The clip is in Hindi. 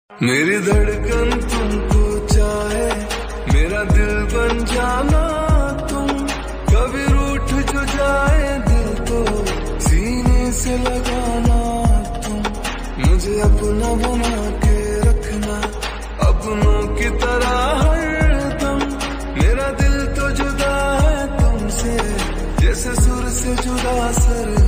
मेरी धड़कन तुमको चाहे, मेरा दिल बन जाना तुम। कभी रूठ जो जाए दिल तो सीने से लगाना तुम। मुझे अपना बना के रखना, अपनों की तरह हरदम। मेरा दिल तो जुदा है तुमसे, जैसे सुर से जुदा सर